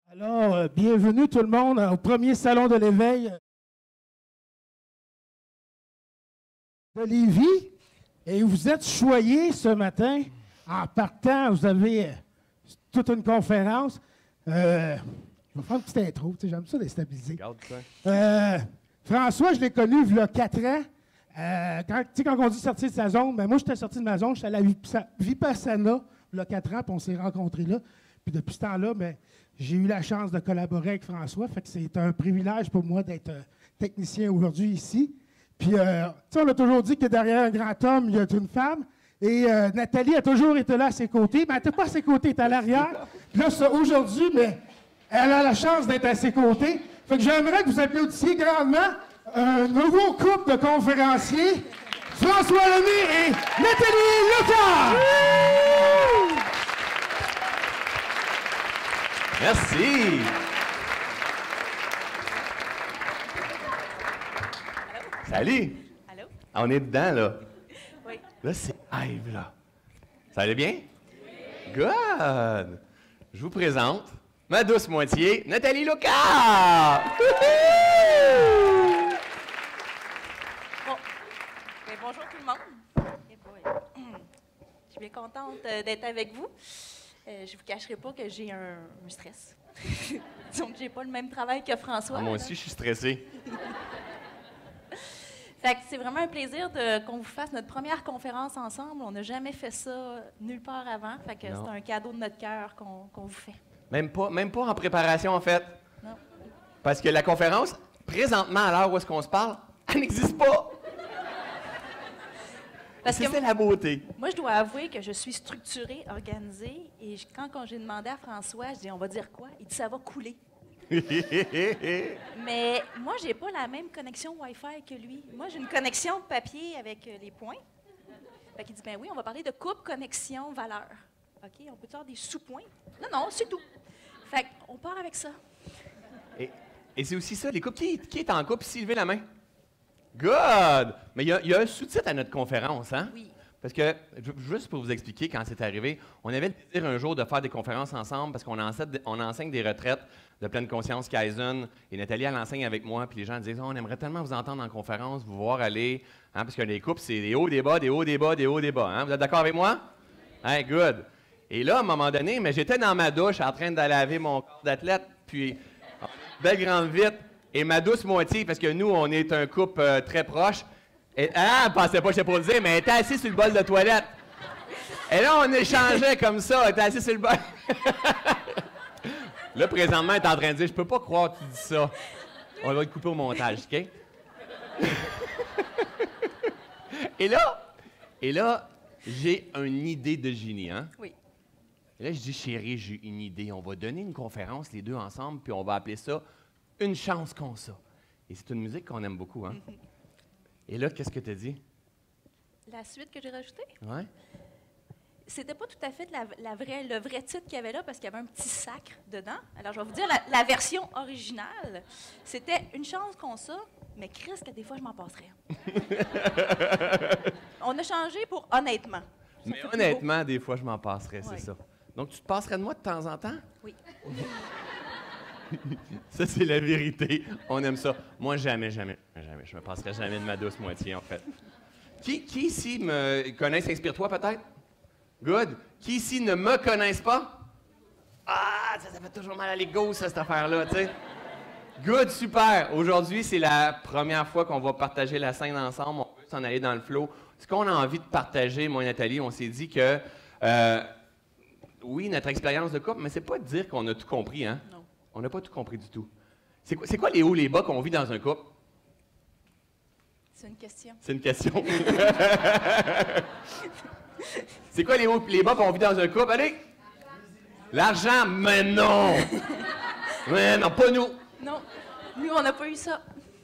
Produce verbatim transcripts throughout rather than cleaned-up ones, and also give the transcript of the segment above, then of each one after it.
Alors, euh, bienvenue tout le monde au premier salon de l'éveil de Lévis. Et vous êtes choyés ce matin. En partant, vous avez euh, toute une conférence. Euh, je vais faire une petite intro, tu sais, j'aime ça déstabiliser. Regarde ça. Euh, François, je l'ai connu il y a quatre ans. Euh, quand, tu sais, quand on dit sortir de sa zone, ben moi, j'étais sorti de ma zone, j'étais à la Vip- Vipassana il y a quatre ans, puis on s'est rencontrés là. Puis depuis ce temps-là, ben, j'ai eu la chance de collaborer avec François. Fait que c'est un privilège pour moi d'être euh, technicien aujourd'hui ici. Puis, euh, tu sais, on a toujours dit que derrière un grand homme, il y a une femme. Et euh, Nathalie a toujours été là à ses côtés. Mais elle n'était pas à ses côtés, elle était à l'arrière. Puis là, ça, aujourd'hui, mais elle a la chance d'être à ses côtés. Fait que j'aimerais que vous applaudissiez grandement un nouveau couple de conférenciers, François Lemay et Nathalie Lucas! Merci. Salut. Allô? Ah, on est dedans, là. Oui. Là, c'est live, là. Ça allait bien? Good. Je vous présente ma douce moitié, Nathalie Lucas. Bon. Ben, bonjour tout le monde. Eh boy. Je suis bien contente euh, d'être avec vous. Euh, je ne vous cacherai pas que j'ai un, un stress. Disons que j'ai pas le même travail que François. Ah, moi là. aussi, je suis stressé. Fait que c'est vraiment un plaisir de, qu'on vous fasse notre première conférence ensemble. On n'a jamais fait ça nulle part avant. Fait que Non. c'est un cadeau de notre cœur qu'on, qu'on vous fait. Même pas, même pas en préparation, en fait. Non. Parce que la conférence, présentement, à l'heure où est-ce qu'on se parle, elle n'existe pas. Parce C'est que ça la beauté. moi, je dois avouer que je suis structurée, organisée. Et je- quand, quand j'ai demandé à François, je dis, on va dire quoi? Il dit, ça va couler. Mais moi, j'ai pas la même connexion Wi-Fi que lui. Moi, j'ai une connexion papier avec euh, les points. Fait qu'il dit, ben oui, on va parler de couple, connexion, valeur. OK, on peut avoir des sous-points? Non, non, c'est tout. Fait qu'on part avec ça. Et, et c'est aussi ça, les couples. Qui, qui est en couple ici? Levez la main. Good! Mais il y, a- il y a un sous-titre à notre conférence, hein? Oui. Parce que, ju- juste pour vous expliquer quand c'est arrivé, on avait le désir un jour de faire des conférences ensemble parce qu'on enseigne, on enseigne des retraites de pleine conscience Kaizen. Et Nathalie, elle enseigne avec moi. Puis les gens disent, oh, on aimerait tellement vous entendre en conférence, vous voir aller. Hein, parce que les couples, c'est des hauts, des bas, des hauts, des bas, des hauts, des bas. Hein? Vous êtes d'accord avec moi? Hey, good. Et là, à un moment donné, mais j'étais dans ma douche en train de laver mon corps d'athlète. Puis, belle grande vite. Et ma douce moitié, parce que nous, on est un couple euh, très proche. Et, ah, elle pensait pas que j'étais pour le dire, mais elle était assise sur le bol de toilette. Et là, on échangeait comme ça. Elle était assise sur le bol. Là, présentement, elle est en train de dire, je peux pas croire que tu dis ça. On va le couper au montage, OK? Et là, et là, j'ai une idée de génie, hein? Oui. Et là, je dis, chérie, j'ai une idée. On va donner une conférence, les deux ensemble, puis on va appeler ça « Une chance qu'on ça ». Et c'est une musique qu'on aime beaucoup, hein? Et là, qu'est-ce que tu as dit? La suite que j'ai rajoutée, Ouais? c'était pas tout à fait la, la vraie, le vrai titre qu'il y avait là parce qu'il y avait un petit sacre dedans. Alors, je vais vous dire la, la version originale. C'était une chance qu'on ça, mais Chris, que des fois, je m'en passerais. On a changé pour honnêtement. Ça Mais fait plus honnêtement, des fois, je m'en passerais, c'est Ouais. ça. Donc, tu te passerais de moi de temps en temps? beau. Oui. Ça, c'est la vérité. On aime ça. Moi, jamais, jamais, jamais. Je me passerai jamais de ma douce moitié, en fait. Qui, qui ici me connaît, Inspire-toi, peut-être? Good. Qui ici ne me connaissent pas? Ah, ça, ça fait toujours mal à l'ego, ça, cette affaire-là, tu sais. Good, super. Aujourd'hui, c'est la première fois qu'on va partager la scène ensemble. On peut s'en aller dans le flow. Ce qu'on a envie de partager, moi et Nathalie, on s'est dit que, euh, oui, notre expérience de couple, mais c'est pas de dire qu'on a tout compris, hein? Non. On n'a pas tout compris du tout. C'est quoi, c'est quoi les hauts, les bas qu'on vit dans un couple? C'est une question. C'est une question. C'est quoi les hauts et les bas qu'on vit dans un couple? Allez! L'argent, mais non! Mais non, pas nous! Non, nous, on n'a pas eu ça.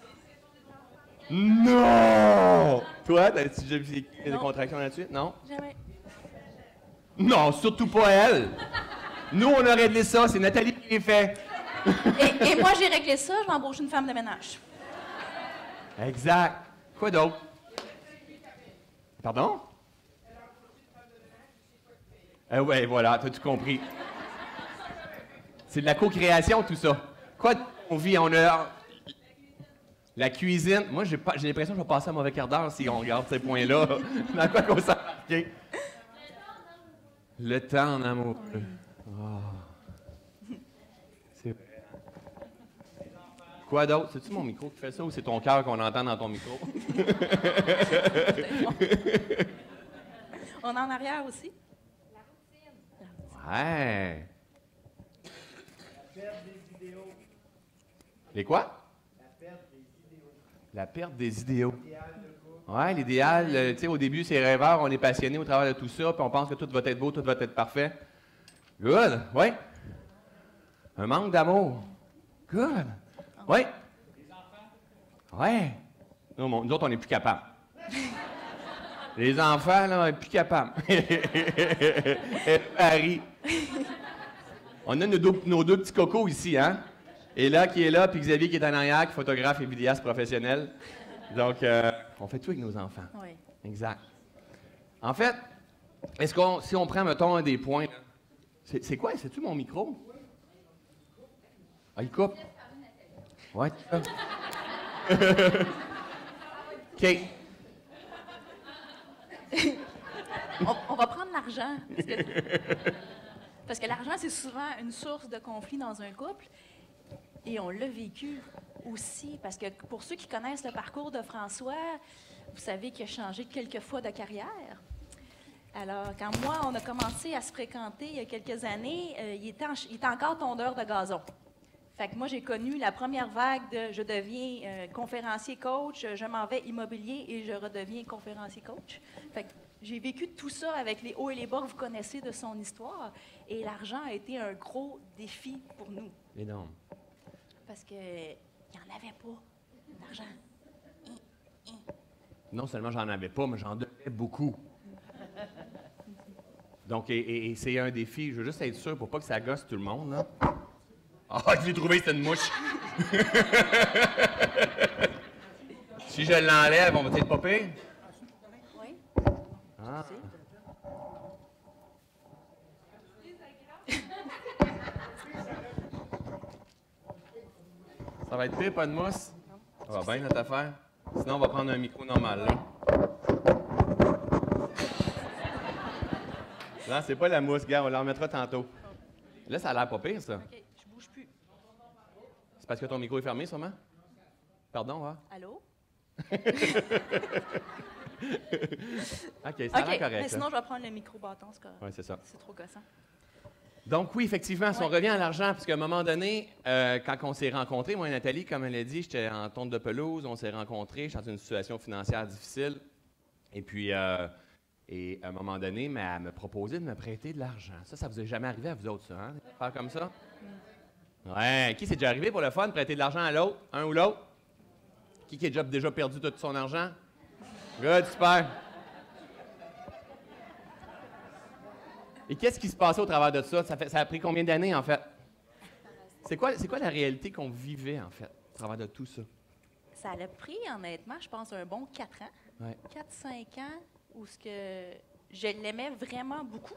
Non! Toi, t'as-tu déjà vu des Non. contractions là-dessus? Non? Jamais. Non, surtout pas elle! Nous, on a réglé ça, c'est Nathalie qui les fait. Et, et moi, j'ai réglé ça, je m'embauche une femme de ménage. Exact. Quoi d'autre? Pardon? Euh, ouais, voilà, t'as tout compris. C'est de la co-création, tout ça. Quoi on vit? On a la cuisine. Moi, j'ai pas- j'ai l'impression que je vais passer un mauvais quart d'heure si on regarde ces points-là. Dans quoi qu'on s'est embarqué? Le temps en amour. Oh. C'est vrai. Quoi d'autre? C'est-tu mon micro qui fait ça ou c'est ton cœur qu'on entend dans ton micro? On est en arrière aussi. Ouais. Les quoi? La perte des idéaux. Oui, l'idéal, euh, tu sais, au début, c'est rêveur, on est passionné au travers de tout ça, puis on pense que tout va être beau, tout va être parfait. Good, oui. Un manque d'amour. Good. Oui. Oui. Nous, mon- nous autres, on n'est plus capables. Les enfants, là, on n'est plus capables. Paris. On a nos deux, nos deux petits cocos ici, hein? Et là, qui est là, puis Xavier qui est en arrière, qui est photographe et vidéaste professionnel. Donc, euh, on fait tout avec nos enfants. Oui. Exact. En fait, est-ce qu'on, si on prend, mettons, un des points, là, c'est, c'est quoi? C'est-tu mon micro? Ah, il coupe? Ouais, c'est ça. OK. On, on va prendre l'argent. Parce que, parce que l'argent, c'est souvent une source de conflit dans un couple. Et on l'a vécu aussi. Parce que pour ceux qui connaissent le parcours de François, vous savez qu'il a changé quelques fois de carrière. Alors, quand moi, on a commencé à se fréquenter il y a quelques années, euh, il, était en- il était encore tondeur de gazon. Fait que moi, j'ai connu la première vague de je deviens euh, conférencier coach, je m'en vais immobilier et je redeviens conférencier coach. Fait que j'ai vécu tout ça avec les hauts et les bas que vous connaissez de son histoire. Et l'argent a été un gros défi pour nous. Énorme. Parce qu'il n'y en avait pas d'argent. Non seulement j'en avais pas, mais j'en devais beaucoup. Donc, et, et- et c'est un défi. Je veux juste être sûr pour pas que ça gosse tout le monde, là. Ah, je l'ai trouvé, c'est une mouche. Si je l'enlève, on va peut-être pas pire? Oui. Ah. Ça va être pire, pas de mousse? Ça va bien, notre affaire? Sinon, on va prendre un micro normal, là. Non, c'est pas la mousse, gars, on la remettra tantôt. Là, ça a l'air pas pire, ça. OK, je bouge plus. C'est parce que ton micro est fermé, sûrement? Pardon, hein? Allô? OK, ça a OK, l'air mais correct. sinon, je vais prendre le micro-bâton, c'est correct. Oui, c'est ça. C'est trop gossant. Donc oui, effectivement, si on Ouais. revient à l'argent, parce qu'à un moment donné, euh, quand on s'est rencontrés, moi et Nathalie, comme elle l'a dit, j'étais en tonte de pelouse, on s'est rencontrés, j'étais dans une situation financière difficile. Et puis, euh, et à un moment donné, mais elle me proposait de me prêter de l'argent. Ça, ça vous est jamais arrivé à vous autres, ça, hein? Faire comme ça? Ouais. Qui c'est déjà arrivé pour le fun, prêter de l'argent à l'autre, un ou l'autre? Qui qui a déjà, déjà perdu tout son argent? Good, super. Et qu'est-ce qui se passait au travers de ça? Ça, fait, ça a pris combien d'années, en fait? C'est quoi, c'est quoi la réalité qu'on vivait, en fait, au travers de tout ça? Ça a pris, honnêtement, je pense, un bon quatre ans. Ouais. quatre cinq ans où ce que je l'aimais vraiment beaucoup.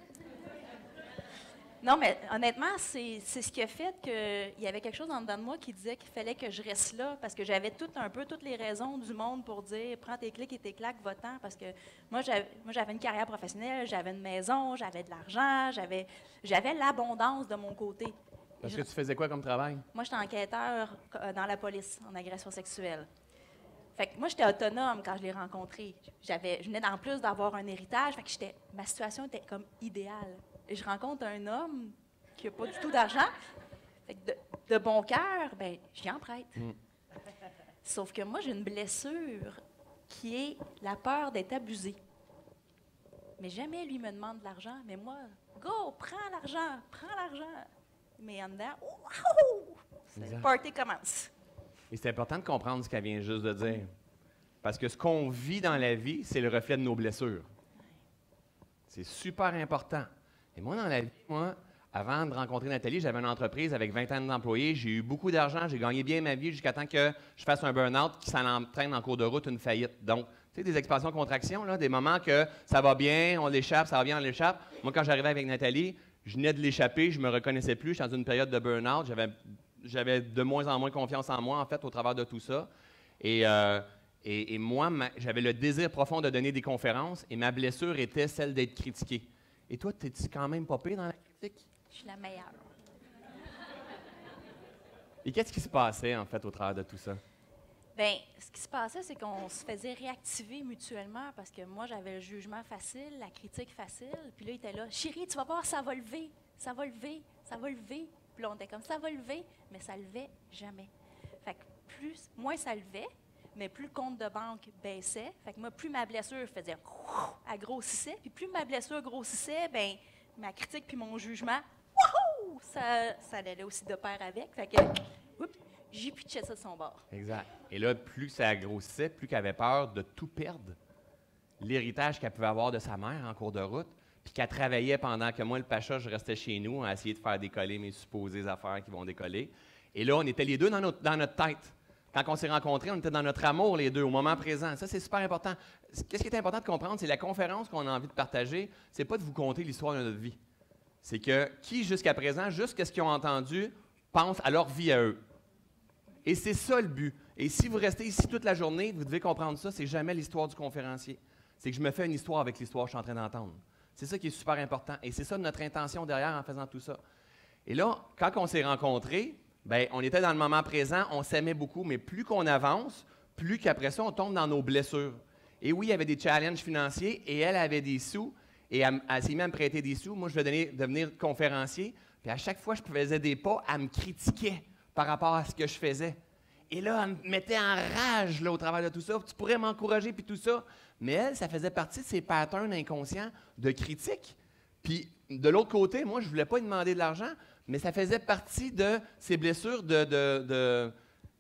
Non, mais honnêtement, c'est c'est ce qui a fait qu'il y avait quelque chose en dedans de moi qui disait qu'il fallait que je reste là parce que j'avais tout un peu toutes les raisons du monde pour dire prends tes clics et tes claques, va-t'en. Parce que moi, j'avais moi, j'avais une carrière professionnelle, j'avais une maison, j'avais de l'argent, j'avais j'avais l'abondance de mon côté. Parce Je- que tu faisais quoi comme travail? Moi, j'étais enquêteur euh, dans la police en agression sexuelle. Fait que moi, j'étais autonome quand je l'ai rencontré. J'avais, je venais en plus d'avoir un héritage, fait que j'étais, ma situation était comme idéale. Et je rencontre un homme qui n'a pas du tout d'argent. Fait que de, de bon cœur, ben, j'y en prête. Mm. Sauf que moi, j'ai une blessure qui est la peur d'être abusée. Mais jamais lui me demande de l'argent. Mais moi, go, prends l'argent, prends l'argent. Mais en dedans, wow! Le Exact. party commence. Et c'est important de comprendre ce qu'elle vient juste de dire. Parce que ce qu'on vit dans la vie, c'est le reflet de nos blessures. C'est super important. Et moi, dans la vie, moi, avant de rencontrer Nathalie, j'avais une entreprise avec vingt ans d'employés. J'ai eu beaucoup d'argent, j'ai gagné bien ma vie jusqu'à temps que je fasse un burn-out qui s'en entraîne en cours de route une faillite. Donc, tu sais, des expansions-contractions, là, des moments que ça va bien, on l'échappe, ça va bien, on l'échappe. Moi, quand j'arrivais avec Nathalie, Je venais de l'échapper, je me reconnaissais plus, j'étais dans une période de burn-out, j'avais, j'avais de moins en moins confiance en moi, en fait, au travers de tout ça. Et, euh, et, et moi, ma, j'avais le désir profond de donner des conférences, et ma blessure était celle d'être critiqué. Et toi, t'es-tu quand même pas pire dans la critique? Je suis la meilleure. Et qu'est-ce qui se passait, en fait, au travers de tout ça? Bien, ce qui se passait, c'est qu'on se faisait réactiver mutuellement parce que moi, j'avais le jugement facile, la critique facile. Puis là, il était là, « Chérie, tu vas voir, ça va lever, ça va lever, ça va lever. » Puis là, on était comme, « Ça va lever, mais ça levait jamais. » Fait que plus, moins ça levait, mais plus le compte de banque baissait. Fait que moi, plus ma blessure faisait, elle grossissait. Puis plus ma blessure grossissait, bien, ma critique puis mon jugement, wouhou, ça, ça allait aussi de pair avec. Fait que, oups, j'y pitchais ça de son bord. Exact. Et là, plus ça grossissait, plus qu'elle avait peur de tout perdre. L'héritage qu'elle pouvait avoir de sa mère en cours de route, puis qu'elle travaillait pendant que moi, le pacha, je restais chez nous à essayer de faire décoller mes supposées affaires qui vont décoller. Et là, on était les deux dans notre, dans notre tête. Quand on s'est rencontrés, on était dans notre amour, les deux, au moment présent. Ça, c'est super important. Qu'est-ce qui est important de comprendre, c'est la conférence qu'on a envie de partager, c'est pas de vous conter l'histoire de notre vie. C'est que qui, jusqu'à présent, juste ce qu'ils ont entendu, pense à leur vie à eux. Et c'est ça le but. Et si vous restez ici toute la journée, vous devez comprendre ça, c'est jamais l'histoire du conférencier. C'est que je me fais une histoire avec l'histoire que je suis en train d'entendre. C'est ça qui est super important. Et c'est ça notre intention derrière en faisant tout ça. Et là, quand on s'est rencontrés, bien, on était dans le moment présent, on s'aimait beaucoup, mais plus qu'on avance, plus qu'après ça, on tombe dans nos blessures. Et oui, il y avait des challenges financiers, et elle avait des sous, et elle, elle s'est mise à me prêter des sous. Moi, je venais devenir conférencier, puis à chaque fois que je faisais des pas, elle me critiquait par rapport à ce que je faisais. Et là, elle me mettait en rage là, au travers de tout ça. Tu pourrais m'encourager, puis tout ça. Mais elle, ça faisait partie de ses patterns inconscients de critique. Puis, de l'autre côté, moi, je ne voulais pas lui demander de l'argent, mais ça faisait partie de ses blessures de, de, de,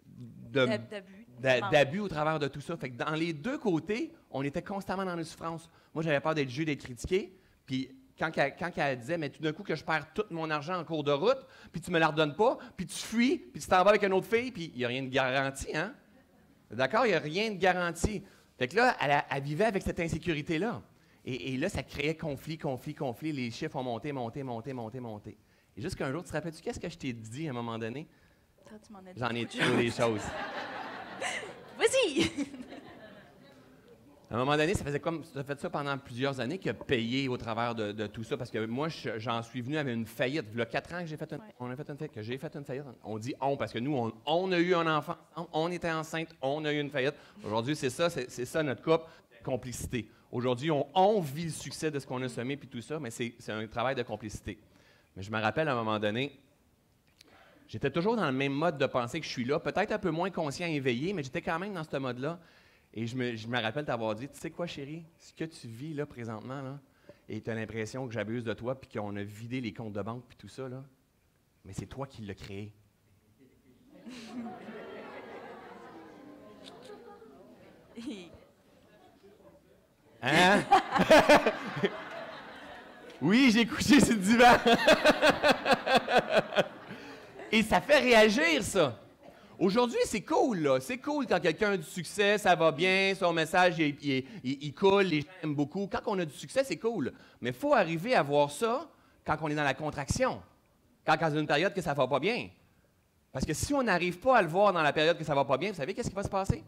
de, D'abus. d'a- d'abus au travers de tout ça. Fait que dans les deux côtés, on était constamment dans les souffrances. Moi, j'avais peur d'être jugé, d'être critiqué. Puis, quand, elle- quand elle disait, mais tout d'un coup que je perds tout mon argent en cours de route, puis tu me la redonnes pas, puis tu fuis, puis tu t'en vas avec une autre fille, puis il n'y a rien de garanti, hein? D'accord? Il n'y a rien de garanti. Fait que là, elle, a- elle vivait avec cette insécurité-là. Et, et là, ça créait conflit, conflit, conflit. Les chiffres ont monté, monté, monté, monté, monté. Et jusqu'un jour, tu te rappelles-tu qu'est-ce que je t'ai dit à un moment donné? Ça, tu m'en as dit J'en ai beaucoup de toujours des choses. Vas-y! À un moment donné, ça faisait comme ça fait ça pendant plusieurs années qu'il a payé au travers de, de tout ça. Parce que moi, je- j'en suis venu avec une faillite. Il y a quatre ans que j'ai fait une, Ouais. on a fait une faillite, que j'ai fait une faillite. On dit on parce que nous, on, on a eu un enfant, on était enceinte, on a eu une faillite. Aujourd'hui, c'est ça, c'est, c'est ça notre couple, complicité. Aujourd'hui, on, on vit le succès de ce qu'on a semé puis tout ça, mais c'est, c'est un travail de complicité. Mais je me rappelle à un moment donné, j'étais toujours dans le même mode de pensée que je suis là, peut-être un peu moins conscient et éveillé, mais j'étais quand même dans ce mode-là. Et je me, je me rappelle t'avoir dit, tu sais quoi, chérie, ce que tu vis là présentement, là, et tu as l'impression que j'abuse de toi, puis qu'on a vidé les comptes de banque, puis tout ça, là, mais c'est toi qui l'as créé. Hein? Oui, j'ai couché sur le divan. Et ça fait réagir, ça. Aujourd'hui, c'est cool, là. C'est cool quand quelqu'un a du succès, ça va bien, son message, il, il- il- il coule, les gens aiment beaucoup. Quand on a du succès, c'est cool. Mais il faut arriver à voir ça quand on est dans la contraction. Quand on est dans une période que ça va pas bien. Parce que si on n'arrive pas à le voir dans la période que ça va pas bien, vous savez qu'est-ce qui va se passer?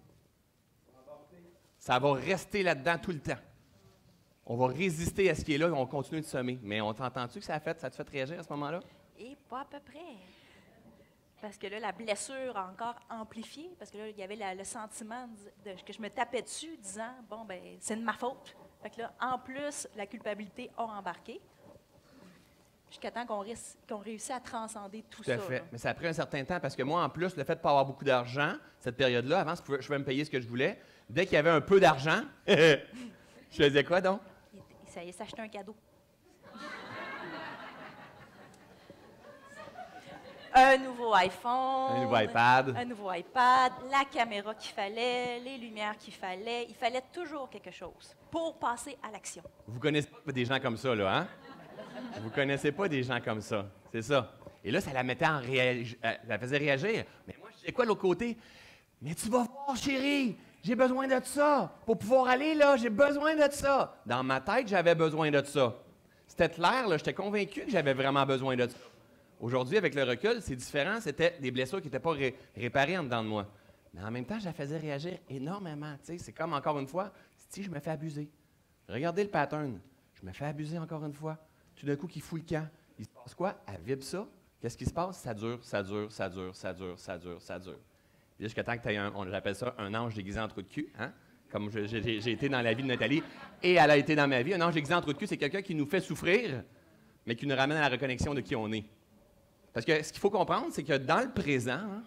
Ça va rester là-dedans tout le temps. On va résister à ce qui est là et on continue de semer. Mais on t'entend-tu que ça a fait, ça te fait réagir à ce moment-là? Et pas à peu près. Parce que là, la blessure a encore amplifié, parce que là, il y avait la- le sentiment de, de- que je me tapais dessus, disant, bon, ben c'est de ma faute. Fait que là, en plus, la culpabilité a embarqué, jusqu'à temps qu'on, réuss- qu'on réussisse à transcender tout, Tout à ça. fait. là. Mais ça a pris un certain temps parce que moi, en plus, le fait de ne pas avoir beaucoup d'argent, cette période-là, avant, je pouvais, je pouvais me payer ce que je voulais. Dès qu'il y avait un peu d'argent, je faisais quoi donc? Il, il s'allait s'acheter un cadeau. Un nouveau iPhone. Un nouveau iPad. Un nouveau iPad, la caméra qu'il fallait, les lumières qu'il fallait. Il fallait toujours quelque chose pour passer à l'action. Vous connaissez pas des gens comme ça, là, hein? Vous connaissez pas des gens comme ça. C'est ça. Et là, ça la mettait en réagi... euh, ça la faisait réagir. Mais moi, je disais quoi de l'autre côté? Mais tu vas voir, chérie, j'ai besoin de ça. Pour pouvoir aller là, j'ai besoin de ça. Dans ma tête, j'avais besoin de ça. C'était clair, là, j'étais convaincu que j'avais vraiment besoin de ça. Aujourd'hui, avec le recul, c'est différent. C'était des blessures qui n'étaient pas ré réparées en dedans de moi. Mais en même temps, je la faisais réagir énormément. C'est comme, encore une fois, si je me fais abuser. Regardez le pattern. Je me fais abuser encore une fois. Tout d'un coup, qui fout le camp. Il se passe quoi? Elle vibre ça. Qu'est-ce qui se passe? Ça dure, ça dure, ça dure, ça dure, ça dure, ça dure. Puis jusqu'à temps que tu aies un, on appelle ça un ange déguisé en trou de cul, hein? Comme j'ai été dans la vie de Nathalie, et elle a été dans ma vie. Un ange déguisé en trou de cul, c'est quelqu'un qui nous fait souffrir, mais qui nous ramène à la reconnexion de qui on est. Parce que ce qu'il faut comprendre, c'est que dans le présent, hein,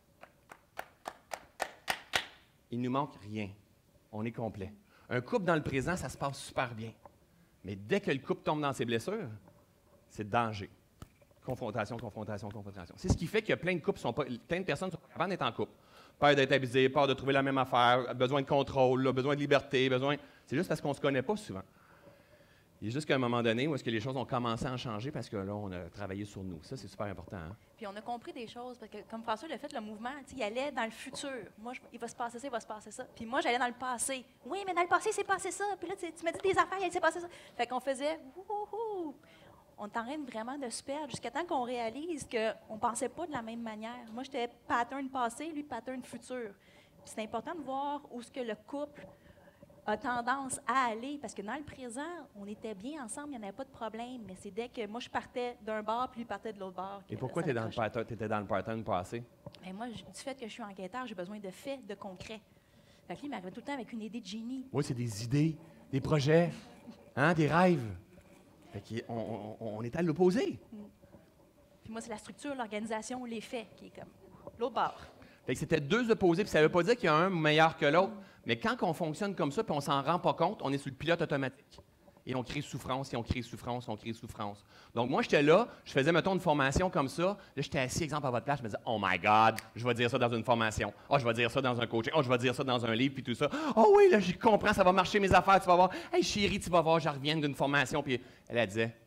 il ne nous manque rien. On est complet. Un couple dans le présent, ça se passe super bien. Mais dès que le couple tombe dans ses blessures, c'est danger. Confrontation, confrontation, confrontation. C'est ce qui fait que plein de couples sont pas, plein de personnes sont pas capables d'être en couple. Peur d'être abusé, peur de trouver la même affaire, besoin de contrôle, là, besoin de liberté, besoin. C'est juste parce qu'on ne se connaît pas souvent. Il y a juste qu'à un moment donné où est-ce que les choses ont commencé à en changer parce que là, on a travaillé sur nous. Ça, c'est super important. Hein? Puis on a compris des choses, parce que comme François l'a fait, le mouvement, il allait dans le futur. Moi, je, il va se passer ça, il va se passer ça. Puis moi, j'allais dans le passé. Oui, mais dans le passé, il s'est passé ça. Puis là, tu, tu m'as dit des affaires, il s'est passé ça. Fait qu'on faisait, wouhou! On est en train vraiment de se perdre jusqu'à temps qu'on réalise qu'on ne pensait pas de la même manière. Moi, j'étais pattern passé, lui, pattern futur. Puis c'est important de voir où est-ce que le couple a tendance à aller, parce que dans le présent, on était bien ensemble, il n'y en avait pas de problème, mais c'est dès que moi, je partais d'un bord, puis lui partait de l'autre bord. Et pourquoi tu étais dans le pattern passé? Bien, moi, du fait que je suis enquêteur, j'ai besoin de faits, de concret. Fait que lui, il m'arrivait tout le temps avec une idée de génie. Moi, c'est des idées, des projets, hein, des rêves. Fait qu'on on, on est à l'opposé. Mm. Puis moi, c'est la structure, l'organisation, les faits, qui est comme l'autre bord. Fait que c'était deux opposés, puis ça ne veut pas dire qu'il y a un meilleur que l'autre, mm. mais quand on fonctionne comme ça, puis on s'en rend pas compte, on est sur le pilote automatique. Et on crée souffrance, et on crée souffrance, on crée souffrance. Donc moi, j'étais là, je faisais, mettons, une formation comme ça. Là, j'étais assis, exemple, à votre place, je me disais, oh my God, je vais dire ça dans une formation. Oh, je vais dire ça dans un coaching. Oh, je vais dire ça dans un livre, puis tout ça. Oh oui, là, je comprends, ça va marcher mes affaires, tu vas voir. Hey, chérie, tu vas voir, je reviens d'une formation. Puis elle, elle disait,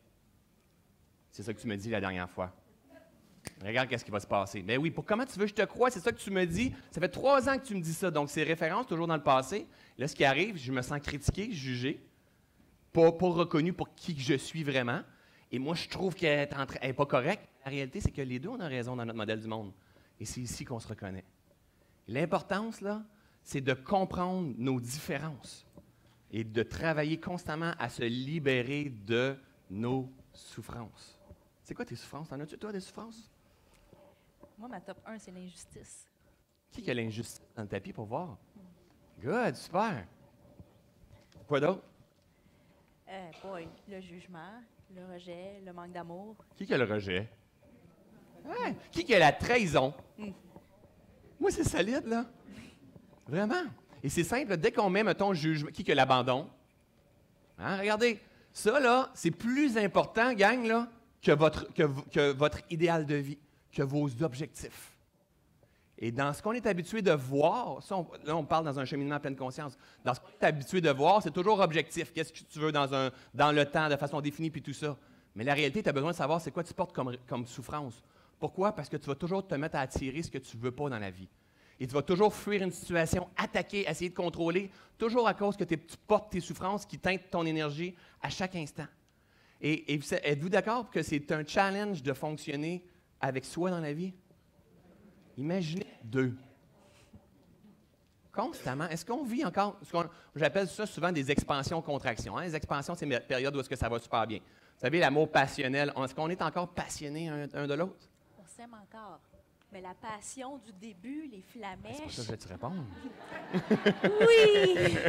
c'est ça que tu me dis la dernière fois. Regarde qu'est-ce qui va se passer. Mais oui, pour comment tu veux que je te croie, c'est ça que tu me dis. Ça fait trois ans que tu me dis ça. Donc, c'est référence toujours dans le passé. Là, ce qui arrive, je me sens critiqué, jugé. Pas, pas reconnu pour qui je suis vraiment. Et moi, je trouve qu'elle n'est pas correcte. La réalité, c'est que les deux, on a raison dans notre modèle du monde. Et c'est ici qu'on se reconnaît. L'importance, là, c'est de comprendre nos différences et de travailler constamment à se libérer de nos souffrances. C'est quoi tes souffrances? T'en as-tu, toi, des souffrances? Moi, ma top un, c'est l'injustice. Qui a l'injustice dans le tapis pour voir? Good, super. Quoi d'autre? Euh, boy, le jugement, le rejet, le manque d'amour. Qui a le rejet? Ouais. Qui a la trahison? Mm. Moi, c'est solide, là. Vraiment. Et c'est simple, dès qu'on met, mettons, jugement, qui a l'abandon? Hein? Regardez, ça, là, c'est plus important, gang, là, que votre, que, que votre idéal de vie, que vos objectifs. Et dans ce qu'on est habitué de voir, ça on, là on parle dans un cheminement à pleine conscience, dans ce qu'on est habitué de voir, c'est toujours objectif. Qu'est-ce que tu veux dans, un, dans le temps, de façon définie, puis tout ça. Mais la réalité, tu as besoin de savoir c'est quoi tu portes comme, comme souffrance. Pourquoi? Parce que tu vas toujours te mettre à attirer ce que tu ne veux pas dans la vie. Et tu vas toujours fuir une situation, attaquer, essayer de contrôler, toujours à cause que tu portes tes souffrances qui teintent ton énergie à chaque instant. Et, et êtes-vous d'accord que c'est un challenge de fonctionner avec soi dans la vie? Imaginez deux. Constamment. Est-ce qu'on vit encore, ce qu'on, j'appelle ça souvent des expansions-contractions. Hein? Les expansions, c'est une période où est-ce que ça va super bien. Vous savez, l'amour passionnel, est-ce qu'on est encore passionné un, un de l'autre? On s'aime encore. Mais la passion du début, les flamèches... C'est pour ça que je vais te répondre. Oui!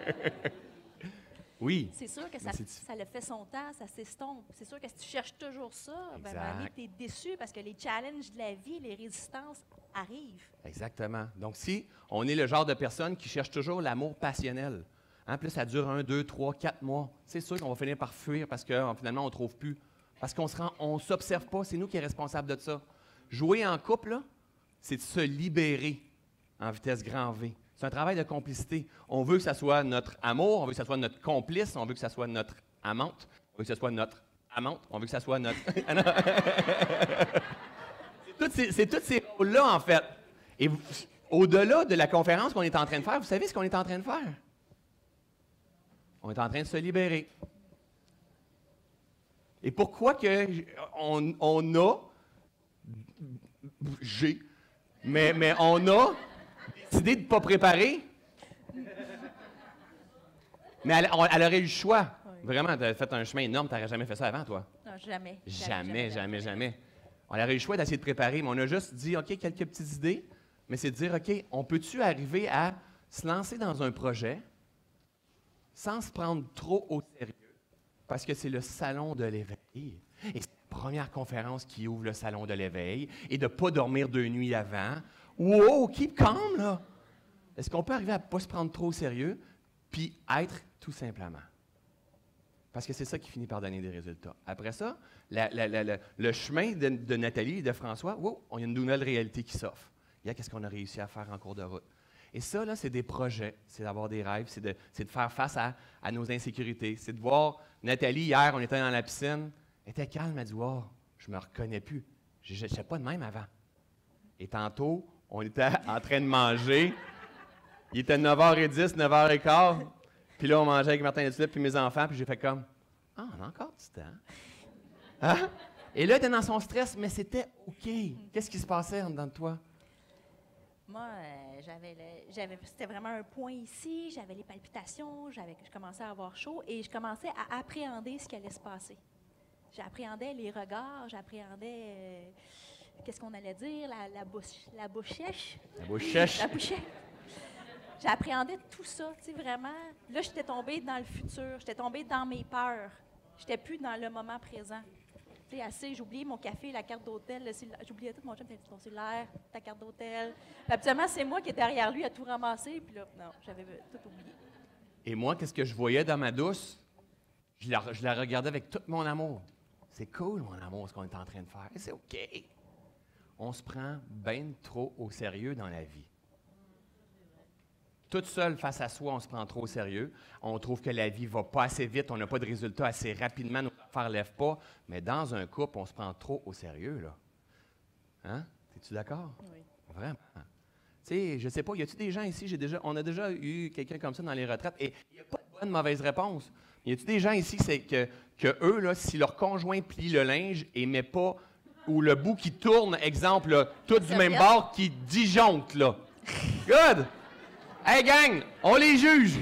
Oui. C'est sûr que ça, ça le fait son temps, ça s'estompe. C'est sûr que si tu cherches toujours ça, ben, tu es déçu parce que les challenges de la vie, les résistances arrivent. Exactement. Donc, si on est le genre de personne qui cherche toujours l'amour passionnel, hein, puis là, ça dure un, deux, trois, quatre mois, c'est sûr qu'on va finir par fuir parce que finalement, on ne trouve plus. Parce qu'on se rend, on s'observe pas, c'est nous qui sommes responsables de ça. Jouer en couple, là, c'est de se libérer en vitesse grand V. C'est un travail de complicité. On veut que ça soit notre amour, on veut que ça soit notre complice, on veut que ça soit notre amante, on veut que ça soit notre amante, on veut que ça soit notre... c'est tous ces rôles-là, en fait. Et au-delà de la conférence qu'on est en train de faire, vous savez ce qu'on est en train de faire? On est en train de se libérer. Et pourquoi que on, on a, j'ai, mais, mais on a décidé de ne pas préparer? Mais elle, on- elle aurait eu le choix. Oui. Vraiment, tu as fait un chemin énorme, tu n'aurais jamais fait ça avant, toi. Non, jamais. Jamais, jamais, jamais. On aurait eu le choix d'essayer de préparer, mais on a juste dit, OK, quelques petites idées, mais c'est de dire, OK, on peut-tu arriver à se lancer dans un projet sans se prendre trop au sérieux, parce que c'est le salon de l'éveil, et c'est la première conférence qui ouvre le salon de l'éveil, et de ne pas dormir deux nuits avant. Wow, keep calm, là! Est-ce qu'on peut arriver à ne pas se prendre trop au sérieux, puis être tout simplement? Parce que c'est ça qui finit par donner des résultats. Après ça, la- la- la- la- le chemin de, de Nathalie et de François, wow, on y a une nouvelle réalité qui s'offre. Il y a qu'est-ce qu'on a réussi à faire en cours de route. Et ça, là, c'est des projets, c'est d'avoir des rêves, c'est de, c'est de faire face à, à nos insécurités. C'est de voir Nathalie, hier, on était dans la piscine, elle était calme, elle m'a dit, wow, je me reconnais plus. Je n'étais pas de même avant. Et tantôt, on était en train de manger. Il était neuf heures dix, neuf heures quinze. Puis là, on mangeait avec Martin Latulippe puis mes enfants, puis j'ai fait comme, ah, on a encore du temps. Hein? Et là, il était dans son stress, mais c'était OK. Qu'est-ce qui se passait en dedans de toi? Moi, euh, j'avais, le- j'avais, c'était vraiment un point ici, j'avais les palpitations, j'avais, je commençais à avoir chaud et je commençais à appréhender ce qui allait se passer. J'appréhendais les regards, j'appréhendais euh, qu'est-ce qu'on allait dire, la, la bouche, la bouche sèche. La bouche sèche. La bouche sèche. J'appréhendais tout ça, tu sais, vraiment. Là, j'étais tombée dans le futur, j'étais tombée dans mes peurs. J'étais plus dans le moment présent. Tu sais, assez, j'oubliais mon café, la carte d'hôtel, le cellulaire. J'oubliais tout, mon chum, t'as ton cellulaire, ta carte d'hôtel. Puis habituellement, c'est moi qui étais derrière lui à tout ramasser, puis là, non, j'avais tout oublié. Et moi, qu'est-ce que je voyais dans ma douce? Je la, je la regardais avec tout mon amour. C'est cool, mon amour, ce qu'on est en train de faire. Et c'est OK. On se prend bien trop au sérieux dans la vie. Toute seule face à soi, on se prend trop au sérieux. On trouve que la vie ne va pas assez vite, on n'a pas de résultats assez rapidement, nos affaires ne lèvent pas. Mais dans un couple, on se prend trop au sérieux, là. Hein? Es-tu d'accord? Oui. Vraiment. Tu sais, je sais pas, y a-t-il des gens ici, j'ai déjà, on a déjà eu quelqu'un comme ça dans les retraites, et il n'y a pas de bonne, mauvaise réponse. Y a-t-il des gens ici, c'est que, que eux, là, si leur conjoint plie le linge et met pas, ou le bout qui tourne, exemple, là, tout du même bord, qui disjoncte, là. Good! Hey, gang, on les juge!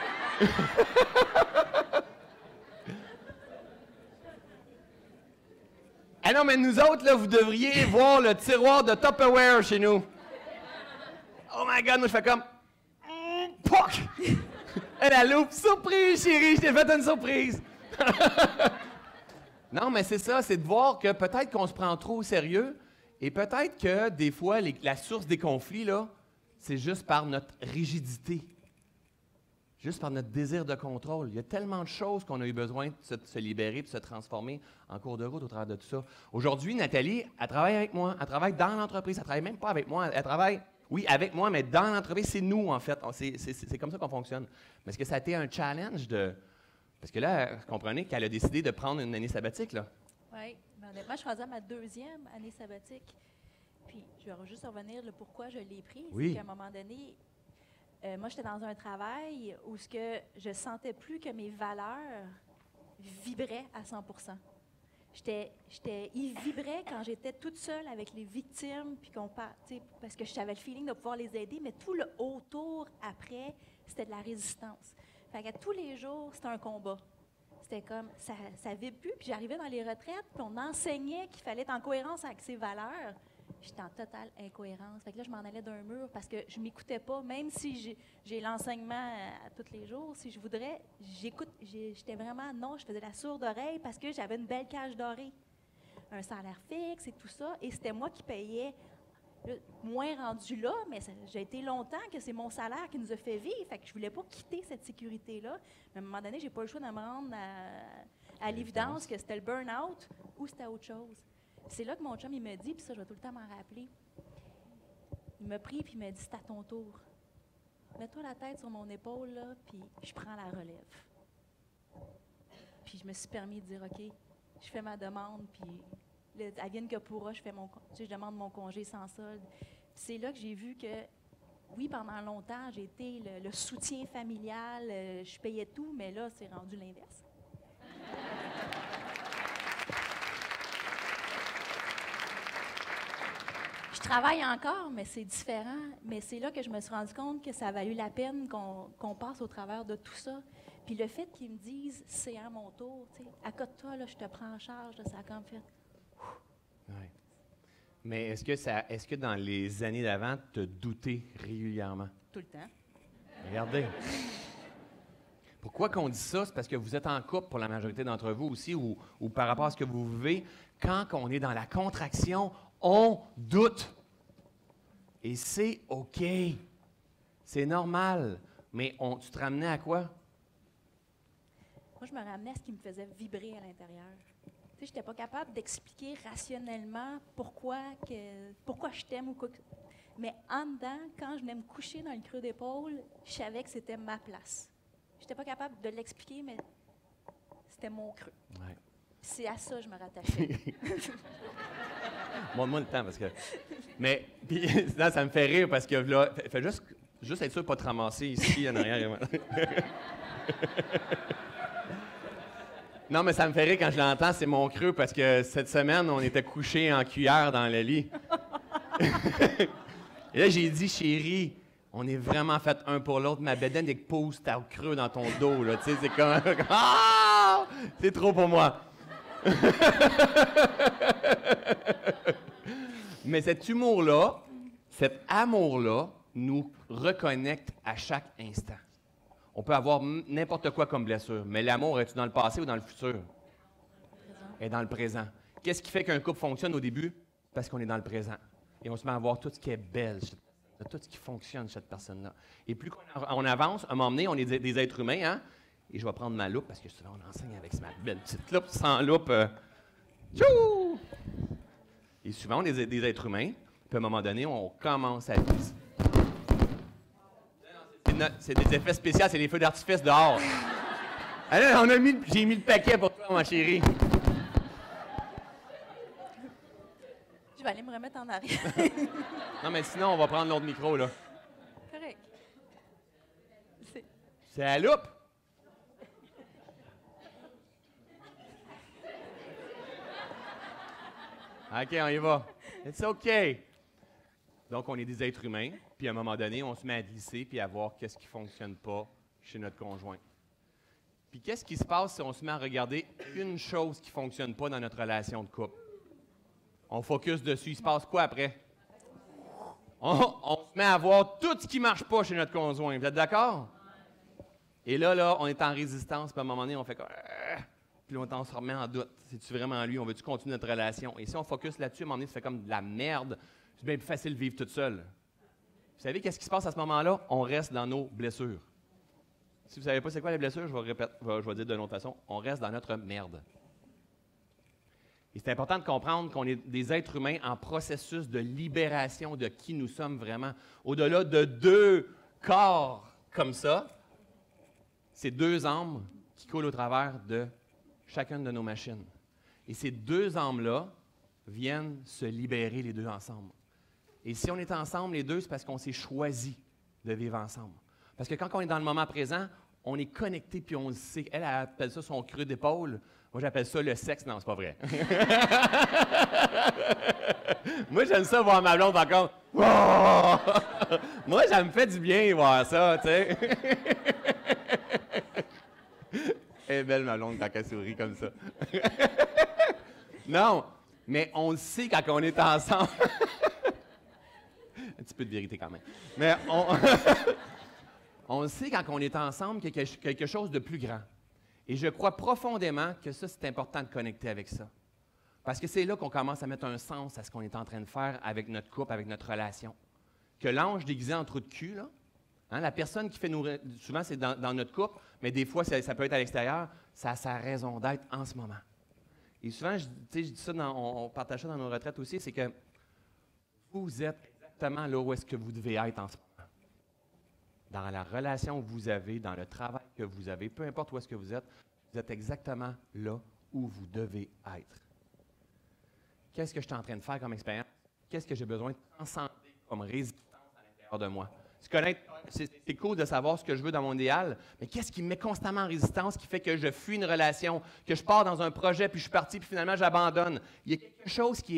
Ah non, mais nous autres, là, vous devriez voir le tiroir de Tupperware chez nous. Oh my God, moi, je fais comme... Mm, Poc! Elle a loupe. Surprise, chérie, je t'ai fait une surprise. Non, mais c'est ça, c'est de voir que peut-être qu'on se prend trop au sérieux et peut-être que des fois, les- la source des conflits, là, c'est juste par notre rigidité. Juste par notre désir de contrôle. Il y a tellement de choses qu'on a eu besoin de se, de se libérer, de se transformer en cours de route au travers de tout ça. Aujourd'hui, Nathalie, elle travaille avec moi. Elle travaille dans l'entreprise. Elle travaille même pas avec moi. Elle travaille, oui, avec moi, mais dans l'entreprise, c'est nous, en fait. On- C'est, c'est- c'est comme ça qu'on fonctionne. Mais est-ce que ça a été un challenge de... Parce que là, vous comprenez qu'elle a décidé de prendre une année sabbatique, là. Oui, mais honnêtement, je suis rendue à ma deuxième année sabbatique. Puis, je vais juste revenir le pourquoi je l'ai pris. Oui. C'est qu'à un moment donné, euh, moi, j'étais dans un travail où ce que je sentais plus que mes valeurs vibraient à cent pour cent. J'étais, j'étais, ils vibraient quand j'étais toute seule avec les victimes, puis qu'on par- tu sais, parce que j'avais le feeling de pouvoir les aider, mais tout le autour, après, c'était de la résistance. Fait qu'à tous les jours, c'était un combat. C'était comme, ça ne vibre plus, puis j'arrivais dans les retraites, puis on enseignait qu'il fallait être en cohérence avec ses valeurs. J'étais en totale incohérence. Fait que là, je m'en allais d'un mur parce que je m'écoutais pas, même si j'ai, j'ai l'enseignement à, à tous les jours, si je voudrais, j'écoute, j'ai- j'étais vraiment, non, je faisais la sourde oreille parce que j'avais une belle cage dorée, un salaire fixe et tout ça, et c'était moi qui payais. Là, moins rendu là, mais ça- j'ai été longtemps que c'est mon salaire qui nous a fait vivre, fait que je voulais pas quitter cette sécurité-là. Mais à un moment donné, j'ai pas le choix de me rendre à, à l'évidence que c'était le burn-out ou c'était autre chose. C'est là que mon chum, il me dit, puis ça, je vais tout le temps m'en rappeler. Il m'a pris, puis il m'a dit, c'est à ton tour. Mets-toi la tête sur mon épaule, là, puis je prends la relève. Puis je me suis permis de dire, OK, je fais ma demande, puis le, advienne que pourra, je, fais mon, con- tu sais, je demande mon congé sans solde. Puis c'est là que j'ai vu que, oui, pendant longtemps, j'ai été le, le soutien familial, euh, je payais tout, mais là, c'est rendu l'inverse. Je travaille encore, mais c'est différent. Mais c'est là que je me suis rendu compte que ça a valu la peine qu'on qu'on passe au travers de tout ça. Puis le fait qu'ils me disent, c'est à mon tour, tu sais, accote-toi, là, je te prends en charge, là, ça a comme fait. Ouais. Mais est-ce que, ça, est-ce que dans les années d'avant, tu as douté régulièrement? Tout le temps. Regardez. Pourquoi qu'on dit ça? C'est parce que vous êtes en couple pour la majorité d'entre vous aussi, ou, ou par rapport à ce que vous vivez. Quand on est dans la contraction, on doute. Et c'est OK. C'est normal. Mais on, tu te ramenais à quoi? Moi, je me ramenais à ce qui me faisait vibrer à l'intérieur. Tu sais, je n'étais pas capable d'expliquer rationnellement pourquoi, que, pourquoi je t'aime ou quoi. que- Mais en dedans, quand je venais me coucher dans le creux d'épaule, je savais que c'était ma place. Je n'étais pas capable de l'expliquer, mais c'était mon creux. Ouais. C'est à ça que je me rattachais. Montre-moi le temps, parce que... Mais, puis, là, ça me fait rire, parce que là, fais, fais juste, juste être sûr de ne pas te ramasser ici, en arrière. Non, mais ça me fait rire quand je l'entends, c'est mon creux, parce que cette semaine, on était couchés en cuillère dans le lit. Et là, j'ai dit, chérie, on est vraiment fait un pour l'autre. Ma bédaine est pousse, t'as creux dans ton dos, là. Tu sais, c'est comme... Ah! C'est trop pour moi. Mais cet humour-là, cet amour-là, nous reconnecte à chaque instant. On peut avoir m- n'importe quoi comme blessure, mais l'amour, est-tu dans le passé ou dans le futur? Est dans le présent. Qu'est-ce qui fait qu'un couple fonctionne au début? Parce qu'on est dans le présent. Et on se met à voir tout ce qui est belle, tout ce qui fonctionne chez cette personne-là. Et plus qu'on a- on avance, à un moment donné, on est des, des êtres humains, hein? Et je vais prendre ma loupe, parce que souvent on enseigne avec ma belle petite loupe. Sans loupe, euh, tchou! Et souvent, on est des, des êtres humains, puis à un moment donné, on commence à viser. C'est, no- c'est des effets spéciaux, c'est les feux d'artifice dehors. Alors, on a mis, le- j'ai mis le paquet pour toi, ma chérie. Je vais aller me remettre en arrière. Non, mais sinon, on va prendre l'autre micro, là. Correct. C'est- C'est la loupe. OK, on y va. It's OK. Donc, on est des êtres humains, puis à un moment donné, on se met à glisser puis à voir qu'est-ce qui ne fonctionne pas chez notre conjoint. Puis qu'est-ce qui se passe si on se met à regarder une chose qui ne fonctionne pas dans notre relation de couple? On focus dessus. Il se passe quoi après? On, on se met à voir tout ce qui ne marche pas chez notre conjoint. Vous êtes d'accord? Et là, là, on est en résistance, puis à un moment donné, on fait comme... Puis là, on se remet en doute. C'est-tu vraiment lui? On veut-tu continuer notre relation? Et si on focus là-dessus, à un moment donné, ça fait comme de la merde. C'est bien plus facile de vivre toute seule. Vous savez qu'est-ce qui se passe à ce moment-là? On reste dans nos blessures. Si vous ne savez pas c'est quoi les blessures, je vais, répéter, je vais, je vais dire d'une autre façon. On reste dans notre merde. Et c'est important de comprendre qu'on est des êtres humains en processus de libération de qui nous sommes vraiment. Au-delà de deux corps comme ça, c'est deux âmes qui coulent au travers de chacune de nos machines. Et ces deux âmes-là viennent se libérer les deux ensemble. Et si on est ensemble, les deux, c'est parce qu'on s'est choisi de vivre ensemble. Parce que quand on est dans le moment présent, on est connecté puis on le sait. Elle, elle appelle ça son creux d'épaule. Moi, j'appelle ça le sexe. Non, c'est pas vrai. Moi, j'aime ça voir ma blonde encore. Wow! Moi, ça me fait du bien voir ça, tu sais. Elle est belle, ma blonde, quand elle sourit comme ça. Non, mais on le sait quand on est ensemble. Un petit peu de vérité quand même. Mais on, on le sait quand on est ensemble qu'il y a quelque chose de plus grand. Et je crois profondément que ça, c'est important de connecter avec ça. Parce que c'est là qu'on commence à mettre un sens à ce qu'on est en train de faire avec notre couple, avec notre relation. Que l'ange déguisé en trou de cul, là, hein, la personne qui fait nous... Souvent, c'est dans, dans notre couple, mais des fois, ça, ça peut être à l'extérieur. Ça a sa raison d'être en ce moment. Et souvent, je, je dis ça, dans, on, on partage ça dans nos retraites aussi, c'est que vous êtes exactement là où est-ce que vous devez être en ce moment. Dans la relation que vous avez, dans le travail que vous avez, peu importe où est-ce que vous êtes, vous êtes exactement là où vous devez être. Qu'est-ce que je suis en train de faire comme expérience? Qu'est-ce que j'ai besoin de transcender comme résistance à l'intérieur de moi? Se connaître, c'est, c'est cool de savoir ce que je veux dans mon idéal, mais qu'est-ce qui me met constamment en résistance, qui fait que je fuis une relation, que je pars dans un projet, puis je suis parti, puis finalement j'abandonne? Il y a quelque chose qui est là,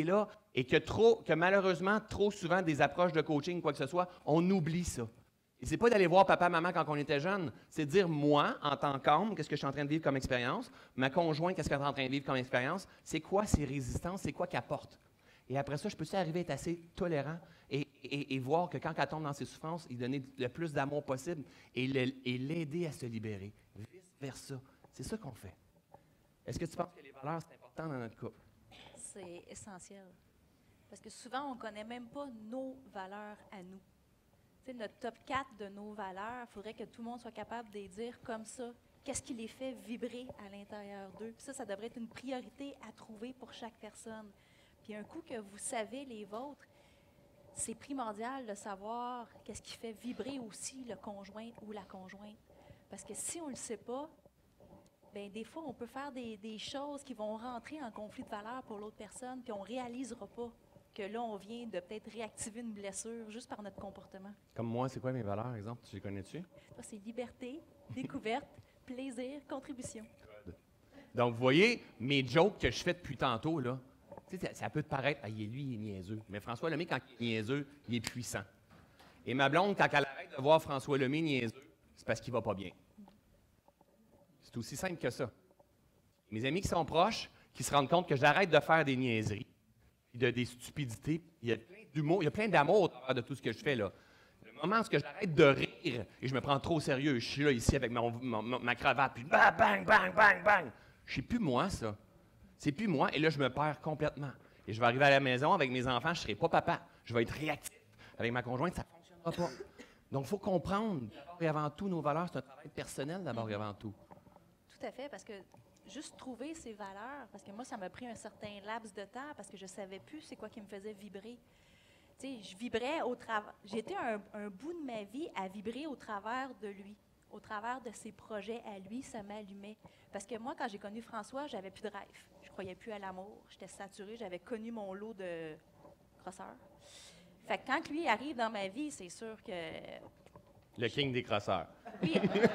Et que, trop, que malheureusement, trop souvent, des approches de coaching, quoi que ce soit, on oublie ça. Et c'est pas d'aller voir papa, maman quand on était jeune, c'est de dire moi, en tant qu'homme, qu'est-ce que je suis en train de vivre comme expérience, ma conjointe, qu'est-ce qu'elle est en train de vivre comme expérience, c'est quoi ses résistances, c'est quoi qu'elle porte. Et après ça, je peux arriver à être assez tolérant et, et, et voir que quand elle tombe dans ses souffrances, il donner le plus d'amour possible et l'aider à se libérer. Vice-versa. C'est ça qu'on fait. Est-ce que tu penses que les valeurs, c'est important dans notre couple? C'est essentiel. Parce que souvent, on ne connaît même pas nos valeurs à nous. Tu sais, notre top quatre de nos valeurs, il faudrait que tout le monde soit capable de les dire comme ça. Qu'est-ce qui les fait vibrer à l'intérieur d'eux? Puis ça, ça devrait être une priorité à trouver pour chaque personne. Puis un coup que vous savez les vôtres, c'est primordial de savoir qu'est-ce qui fait vibrer aussi le conjoint ou la conjointe. Parce que si on ne le sait pas, bien, des fois, on peut faire des, des choses qui vont rentrer en conflit de valeurs pour l'autre personne, puis on ne réalisera pas que là, on vient de peut-être réactiver une blessure juste par notre comportement. Comme moi, c'est quoi mes valeurs, exemple? Tu les connais-tu? Ça, c'est liberté, découverte, plaisir, contribution. Donc, vous voyez, mes jokes que je fais depuis tantôt, là, tu sais, ça, ça peut te paraître, ah, il est lui, il est niaiseux. Mais François Lemay, quand il est niaiseux, il est puissant. Et ma blonde, quand elle arrête de voir François Lemay niaiseux, c'est parce qu'il va pas bien. C'est aussi simple que ça. Mes amis qui sont proches, qui se rendent compte que j'arrête de faire des niaiseries, de, des stupidités, il y a plein d'humour, il y a plein d'amour au travers de tout ce que je fais, là. Le moment où j'arrête de rire et je me prends trop au sérieux, je suis là, ici, avec mon, mon, ma cravate, puis bang, bang, bang, bang, bang. C'est plus moi, ça. C'est plus moi, et là, je me perds complètement. Et je vais arriver à la maison avec mes enfants, je ne serai pas papa. Je vais être réactif. Avec ma conjointe, ça ne fonctionnera pas. Donc, il faut comprendre, d'abord et avant tout, nos valeurs, c'est un travail personnel, d'abord et avant tout. Tout à fait, parce que juste trouver ses valeurs, parce que moi, ça m'a pris un certain laps de temps, parce que je ne savais plus c'est quoi qui me faisait vibrer. Tu sais, je vibrais au travers... J'étais un, un bout de ma vie à vibrer au travers de lui. Au travers de ses projets à lui, ça m'allumait. Parce que moi, quand j'ai connu François, j'avais plus de rêve. Je croyais plus à l'amour. J'étais saturée. J'avais connu mon lot de crosseurs. Fait que quand lui arrive dans ma vie, c'est sûr que... Le king des crosseurs. Oui.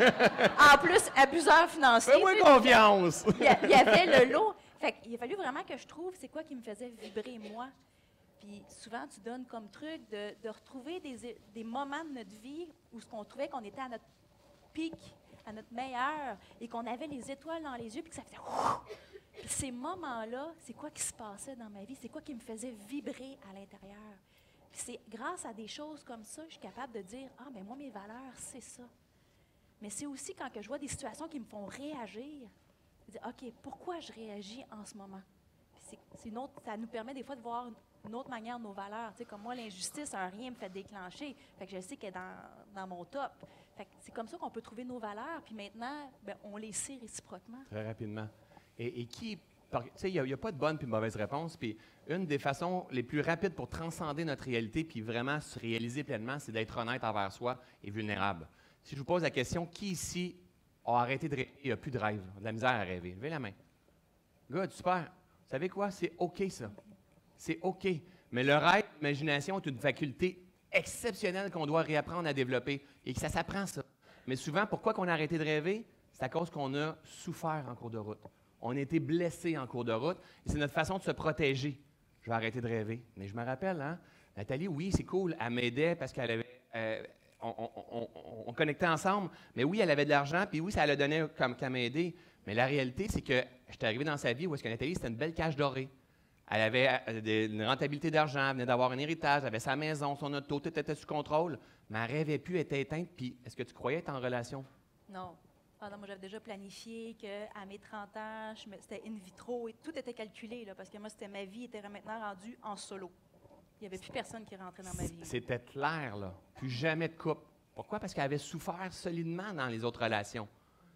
En plus, abuseur financier. Fais-moi confiance! Il y avait le lot. Fait qu'il a fallu vraiment que je trouve c'est quoi qui me faisait vibrer, moi. Puis souvent, tu donnes comme truc de, de retrouver des, des moments de notre vie où ce qu'on trouvait qu'on était à notre pic, à notre meilleur, et qu'on avait les étoiles dans les yeux, puis que ça faisait ouf! Puis ces moments-là, c'est quoi qui se passait dans ma vie? C'est quoi qui me faisait vibrer à l'intérieur? Puis c'est grâce à des choses comme ça que je suis capable de dire « Ah, mais moi, mes valeurs, c'est ça. » Mais c'est aussi quand que je vois des situations qui me font réagir, de dire « OK, pourquoi je réagis en ce moment? » Puis c'est une autre, ça nous permet des fois de voir une autre manière nos valeurs. Tu sais, comme moi, l'injustice, un rien me fait déclencher. Fait que je sais qu'elle est dans, dans mon top. Fait que c'est comme ça qu'on peut trouver nos valeurs. Puis maintenant, ben, on les sait réciproquement. Très rapidement. Et, et qui... Tu sais, il n'y a, a pas de bonne puis de mauvaise réponse. Puis une des façons les plus rapides pour transcender notre réalité puis vraiment se réaliser pleinement, c'est d'être honnête envers soi et vulnérable. Si je vous pose la question, qui ici a arrêté de rêver et n'a plus de rêve, de la misère à rêver? Levez la main. Good, super. Vous savez quoi? C'est OK, ça. C'est OK. Mais le rêve, l'imagination est une faculté exceptionnelle qu'on doit réapprendre à développer et que ça s'apprend, ça. Mais souvent, pourquoi on a arrêté de rêver? C'est à cause qu'on a souffert en cours de route. On a été blessé en cours de route et c'est notre façon de se protéger. Je vais arrêter de rêver. Mais je me rappelle, hein, Nathalie, oui, c'est cool, elle m'aidait parce qu'elle avait... Euh, on, on, on, on connectait ensemble, mais oui, elle avait de l'argent, puis oui, ça la donnait comme qu'à m'aider. Mais la réalité, c'est que j'étais arrivé dans sa vie où est-ce que Nathalie, c'était une belle cage dorée. Elle avait euh, une rentabilité d'argent, elle venait d'avoir un héritage, elle avait sa maison, son auto, tout était sous contrôle, mais elle rêvait plus, elle était éteinte. Puis est-ce que tu croyais être en relation? Non. Ah non, moi, j'avais déjà planifié qu'à mes trente ans, c'était in vitro et tout était calculé, là, parce que moi, c'était ma vie était maintenant rendue en solo. Il n'y avait plus personne qui rentrait dans ma vie. C'était clair, là. Plus jamais de couple. Pourquoi? Parce qu'elle avait souffert solidement dans les autres relations.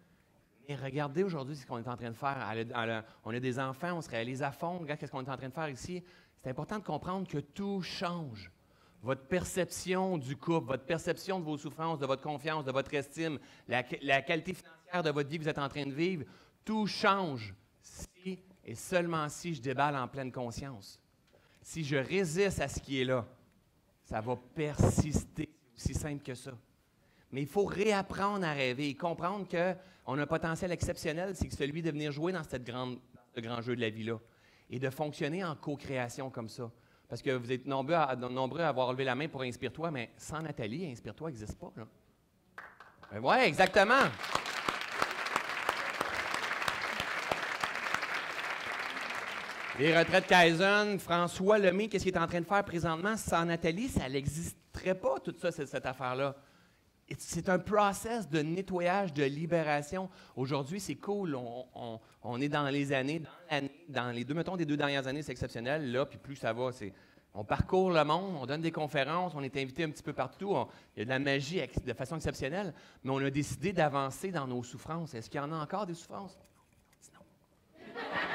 Mais regardez aujourd'hui ce qu'on est en train de faire. Elle a, elle a, on a des enfants, on se réalise à fond. Regarde ce qu'on est en train de faire ici. C'est important de comprendre que tout change. Votre perception du couple, votre perception de vos souffrances, de votre confiance, de votre estime, la, la qualité financière de votre vie que vous êtes en train de vivre, tout change si et seulement si je déballe en pleine conscience. Si je résiste à ce qui est là, ça va persister. C'est aussi simple que ça. Mais il faut réapprendre à rêver et comprendre qu'on a un potentiel exceptionnel, c'est celui de venir jouer dans cette grande, ce grand jeu de la vie-là et de fonctionner en co-création comme ça. Parce que vous êtes nombreux à, nombreux à avoir levé la main pour Inspire-toi, mais sans Nathalie, Inspire-toi n'existe pas. Oui, exactement. Les retraites Kaizen, François Lemay, qu'est-ce qu'il est en train de faire présentement? Sans Nathalie, ça n'existerait pas, tout ça, cette, cette affaire-là. C'est un process de nettoyage, de libération. Aujourd'hui, c'est cool. On, on, on est dans les années, dans l'année, dans les deux, mettons, des deux dernières années, c'est exceptionnel. Là, puis plus ça va, c'est... On parcourt le monde, on donne des conférences, on est invité un petit peu partout. On, il y a de la magie de façon exceptionnelle, mais on a décidé d'avancer dans nos souffrances. Est-ce qu'il y en a encore des souffrances? Non.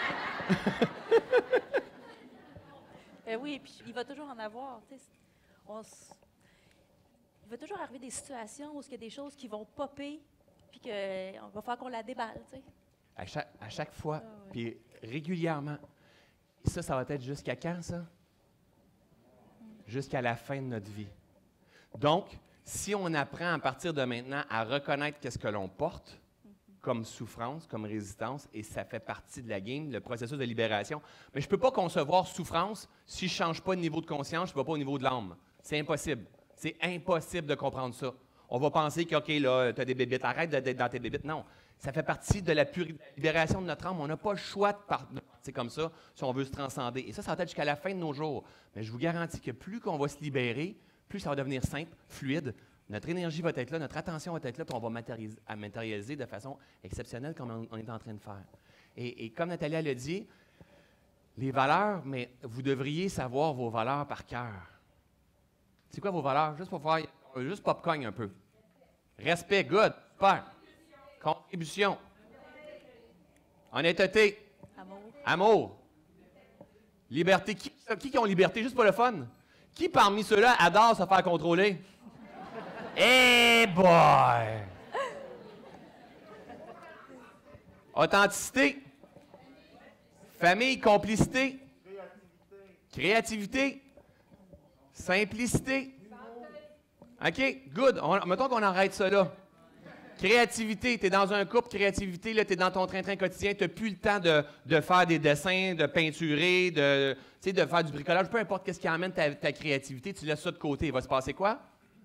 Euh, oui, puis il va toujours en avoir. On s... Il va toujours arriver des situations où il y a des choses qui vont popper, puis qu'on va faire qu'on la déballe. T'sais. À chaque, à chaque fois, Ah, ouais. puis régulièrement. Et ça, ça va être jusqu'à quand, ça? Mm. Jusqu'à la fin de notre vie. Donc, si on apprend à partir de maintenant à reconnaître qu'est-ce que l'on porte, comme souffrance, comme résistance, et ça fait partie de la game, le processus de libération. Mais je ne peux pas concevoir souffrance si je ne change pas de niveau de conscience, je ne vais pas au niveau de l'âme. C'est impossible. C'est impossible de comprendre ça. On va penser que, OK, là, tu as des bébites, arrête d'être dans tes bébites. Non, ça fait partie de la puri- libération de notre âme. On n'a pas le choix de penser comme ça si on veut se transcender. Et ça, ça va être jusqu'à la fin de nos jours. Mais je vous garantis que plus qu'on va se libérer, plus ça va devenir simple, fluide. Notre énergie va être là, notre attention va être là, puis on va matérialiser, à matérialiser de façon exceptionnelle comme on, on est en train de faire. Et, et comme Nathalie l'a dit, les valeurs, mais vous devriez savoir vos valeurs par cœur. C'est quoi vos valeurs? Juste pour faire, juste pop-cogne un peu. Respect, good, super. Contribution. Honnêteté. Amour. Amour. Liberté. Qui, qui qui ont liberté? Juste pour le fun. Qui parmi ceux-là adore se faire contrôler? Hey boy! Authenticité. Famille, complicité. Créativité. Simplicité. OK, good. On, mettons qu'on arrête ça là. Créativité. Tu es dans un couple, créativité, tu es dans ton train-train quotidien, tu n'as plus le temps de, de faire des dessins, de peinturer, de, de faire du bricolage, peu importe ce qui amène ta, ta créativité, tu laisses ça de côté. Il va se passer quoi?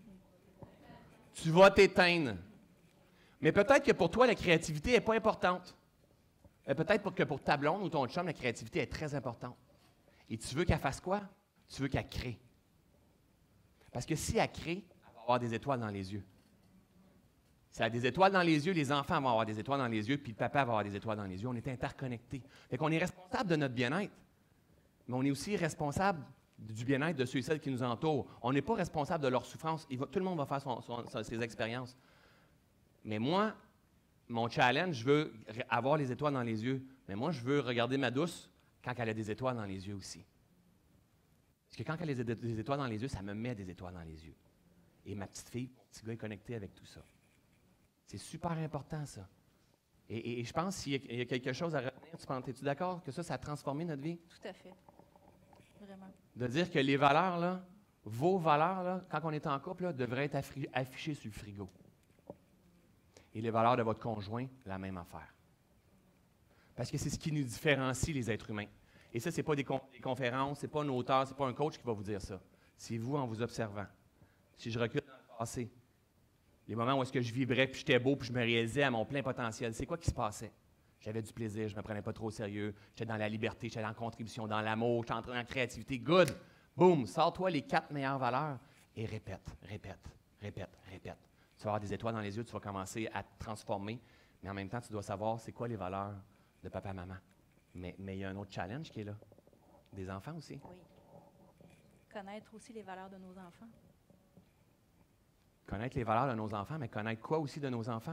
Tu vas t'éteindre. Mais peut-être que pour toi, la créativité n'est pas importante. Euh, peut-être que pour ta blonde ou ton chum, la créativité est très importante. Et tu veux qu'elle fasse quoi? Tu veux qu'elle crée. Parce que si elle crée, elle va avoir des étoiles dans les yeux. Si elle a des étoiles dans les yeux, les enfants vont avoir des étoiles dans les yeux, puis le papa va avoir des étoiles dans les yeux. On est interconnectés. Fait qu'on est responsable de notre bien-être, mais on est aussi responsable du bien-être de ceux et celles qui nous entourent. On n'est pas responsable de leur souffrance. Il va, tout le monde va faire son, son, son, ses expériences. Mais moi, mon challenge, je veux avoir les étoiles dans les yeux. Mais moi, je veux regarder ma douce quand elle a des étoiles dans les yeux aussi. Parce que quand elle a des étoiles dans les yeux, ça me met des étoiles dans les yeux. Et ma petite fille, mon petit gars est connecté avec tout ça. C'est super important, ça. Et, et, et je pense qu'il y, y a quelque chose à retenir. Tu penses, es-tu d'accord que ça, ça a transformé notre vie? Tout à fait. Vraiment. De dire que les valeurs, là, vos valeurs, là, quand on est en couple, là, devraient être affichées sur le frigo. Et les valeurs de votre conjoint, la même affaire. Parce que c'est ce qui nous différencie, les êtres humains. Et ça, ce n'est pas des, con des conférences, ce n'est pas un auteur, ce n'est pas un coach qui va vous dire ça. C'est vous en vous observant. Si je recule dans le passé, les moments où est-ce que je vibrais, puis j'étais beau, puis je me réalisais à mon plein potentiel, c'est quoi qui se passait? J'avais du plaisir, je ne me prenais pas trop au sérieux, j'étais dans la liberté, j'étais dans la contribution, dans l'amour, j'étais entré dans la créativité. Good! Boum! Sors-toi les quatre meilleures valeurs et répète, répète, répète, répète. Tu vas avoir des étoiles dans les yeux, tu vas commencer à te transformer, mais en même temps, tu dois savoir c'est quoi les valeurs de papa et maman. Mais, mais il y a un autre challenge qui est là. Des enfants aussi. Oui. Connaître aussi les valeurs de nos enfants. Connaître les valeurs de nos enfants, mais connaître quoi aussi de nos enfants?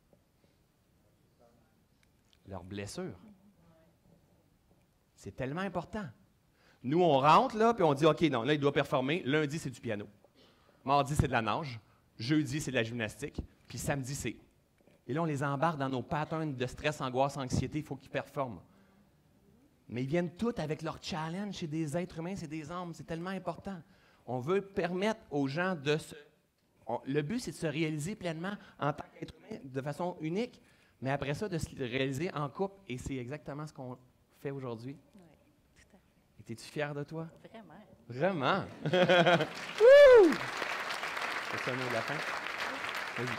Leurs blessures. C'est tellement important. Nous, on rentre là, puis on dit, OK, non, là, il doit performer. Lundi, c'est du piano. Mardi, c'est de la nage. Jeudi, c'est de la gymnastique. Puis samedi, c'est... Et là, on les embarque dans nos patterns de stress, angoisse, anxiété. Il faut qu'ils performent. Mais ils viennent tous avec leur challenge. C'est des êtres humains, c'est des âmes. C'est tellement important. On veut permettre aux gens de se... On, le but, c'est de se réaliser pleinement en tant qu'être humain de façon unique, mais après ça, de se réaliser en couple. Et c'est exactement ce qu'on fait aujourd'hui. Oui, tout à fait. Es-tu fier de toi? Vraiment. Vraiment? Wouh! C'est ça le mot de la fin? Vas-y.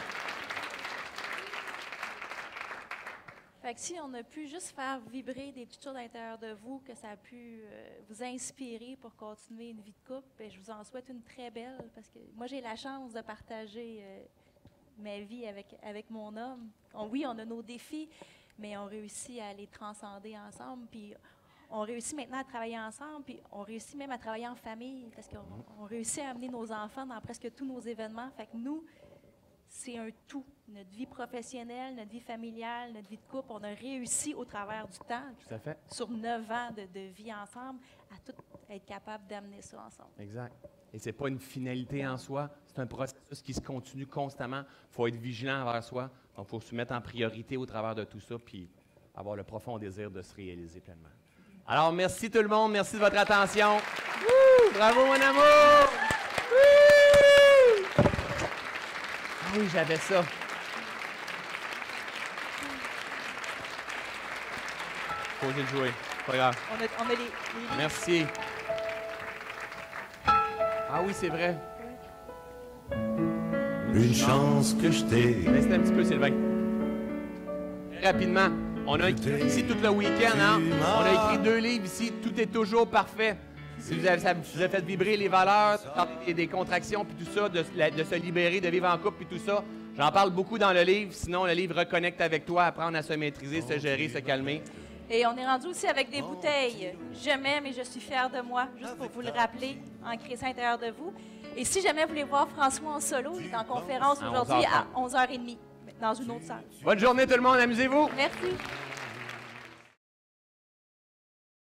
Fait que si on a pu juste faire vibrer des petites choses à l'intérieur de vous, que ça a pu euh, vous inspirer pour continuer une vie de couple, bien, je vous en souhaite une très belle, parce que moi, j'ai la chance de partager euh, ma vie avec, avec mon homme. On, oui, on a nos défis, mais on réussit à les transcender ensemble, puis on réussit maintenant à travailler ensemble, puis on réussit même à travailler en famille, parce qu'on on réussit à amener nos enfants dans presque tous nos événements. Fait que nous, c'est un tout. Notre vie professionnelle, notre vie familiale, notre vie de couple, on a réussi au travers du temps, Tout à fait. sur neuf ans de, de vie ensemble, à tout être capable d'amener ça ensemble. Exact. Et ce n'est pas une finalité en soi, c'est un processus qui se continue constamment. Il faut être vigilant envers soi. Donc, il faut se mettre en priorité au travers de tout ça, puis avoir le profond désir de se réaliser pleinement. Alors, merci tout le monde. Merci de votre attention. Wouh! Bravo, mon amour! Wouh! Ah oui, j'avais ça. Faut oser le jouer. C'est pas grave. On a, on a les, les Merci. Ah oui, c'est vrai. Une chance que je t'ai. Laisse un petit peu, Sylvain. Très rapidement, on a écrit ici tout le week-end, hein? On a écrit deux livres ici, tout est toujours parfait. Si vous avez, ça vous a fait vibrer les valeurs, des, des contractions, puis tout ça, de, de se libérer, de vivre en couple, puis tout ça, j'en parle beaucoup dans le livre. Sinon, le livre Reconnecte avec toi, apprendre à se maîtriser, se gérer, se calmer. Et on est rendu aussi avec des bouteilles. Je m'aime et je suis fière de moi, juste pour vous le rappeler, ancrer ça à l'intérieur de vous. Et si jamais vous voulez voir François en solo, il est en conférence aujourd'hui à onze heures trente dans une autre salle. Bonne journée tout le monde, amusez-vous! Merci.